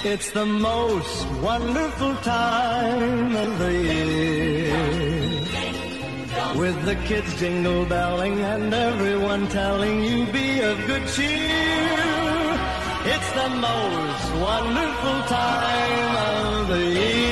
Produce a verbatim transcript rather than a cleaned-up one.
It's the most wonderful time of the year, with the kids jingle-belling and everyone telling you be of good cheer. It's the most wonderful time of the year.